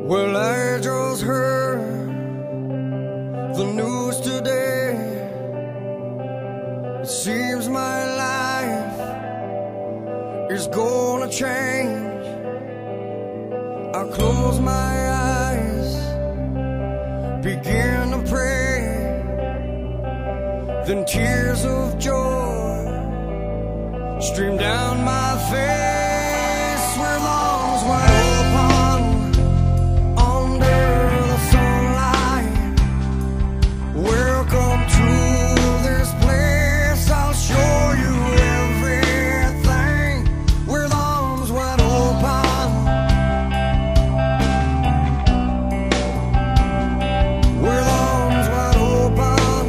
Well, I just heard the news today. It seems my life is gonna change. I close my eyes, begin to pray, then tears of joy stream down my face. With arms wide open under the sunlight, welcome to this place. I'll show you everything. With arms wide open, with arms wide open.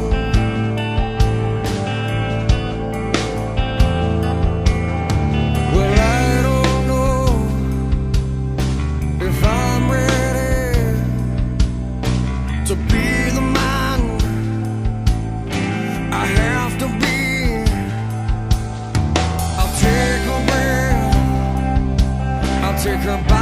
Well, I don't know if I'm ready to be the man I have to be. I'll take a breath, I'll take a